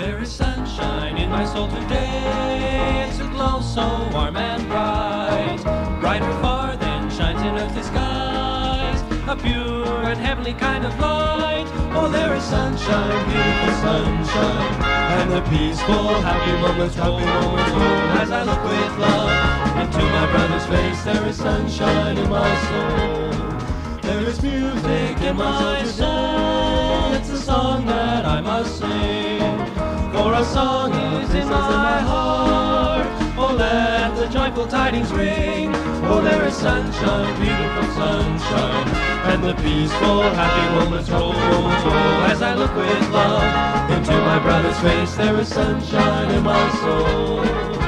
there is sunshine in my soul today. It's a glow so warm and bright, brighter far than shines in earthly skies, a pure and heavenly kind of light. Oh, there is sunshine, beautiful sunshine, and the peaceful, happy moments roll. As I look with love into my brother's face, there is sunshine in my soul. There is music in my soul. It's a song that I must sing, for a song is in my heart. Oh, let the joyful tidings ring. Oh, there is sunshine, beautiful sunshine, and the peaceful, happy moments roll. As I look with love into my brother's face, there is sunshine in my soul.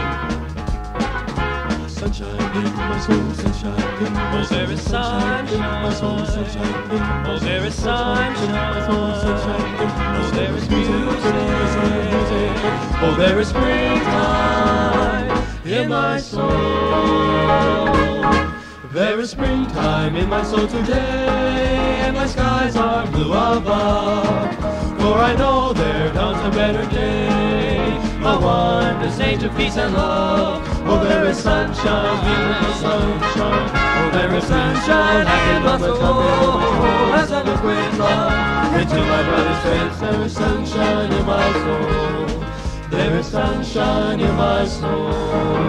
Sunshine in my soul, sunshine in my soul. Oh, there is sunshine in my soul, sunshine in my soul. Oh, there is sunshine. Oh, there is music. Oh, there is springtime in my soul. There is springtime in my soul today, and my skies are blue above, for I know there dawns a better day, a wondrous age of peace and love. Oh, there is sunshine, beautiful sunshine. Oh, there is sunshine in my soul. As I look with love into my brother's face, there is sunshine in my soul. There is sunshine in my soul.